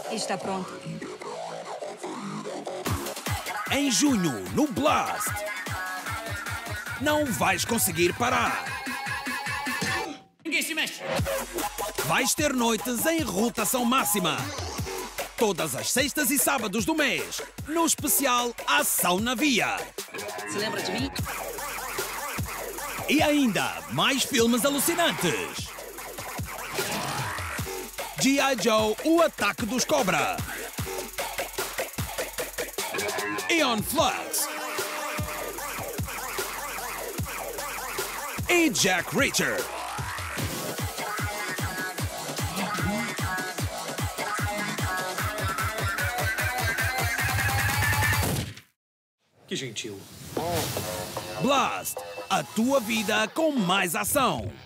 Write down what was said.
Está pronto. Em junho, no Blast. Não vais conseguir parar. Ninguém se mexe. Vais ter noites em rotação máxima. Todas as sextas e sábados do mês. No especial Ação na Via. Se lembra de mim? E ainda mais filmes alucinantes. G.I. Joe, o ataque dos Cobra. Aeon Flux. E Jack Reacher. Que gentil. Blast, a tua vida com mais ação.